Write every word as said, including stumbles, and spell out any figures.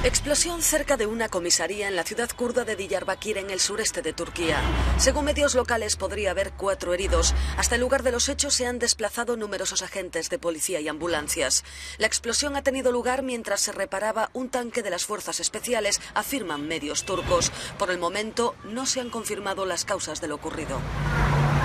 Explosión cerca de una comisaría en la ciudad kurda de Diyarbakir, en el sureste de Turquía. Según medios locales, podría haber cuatro heridos. Hasta el lugar de los hechos se han desplazado numerosos agentes de policía y ambulancias. La explosión ha tenido lugar mientras se reparaba un tanque de las fuerzas especiales, afirman medios turcos. Por el momento, no se han confirmado las causas de lo ocurrido.